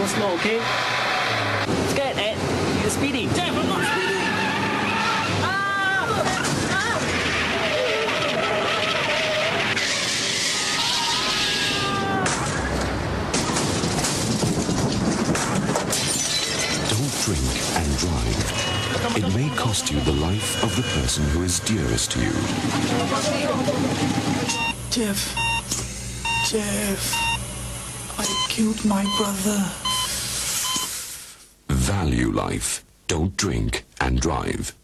slow, okay? Scared, Ed? You're speedy. Jeff, I'm not speeding. Don't drink and drive. It may cost you the life of the person who is dearest to you. Jeff, I killed my brother. Value life. Don't drink and drive.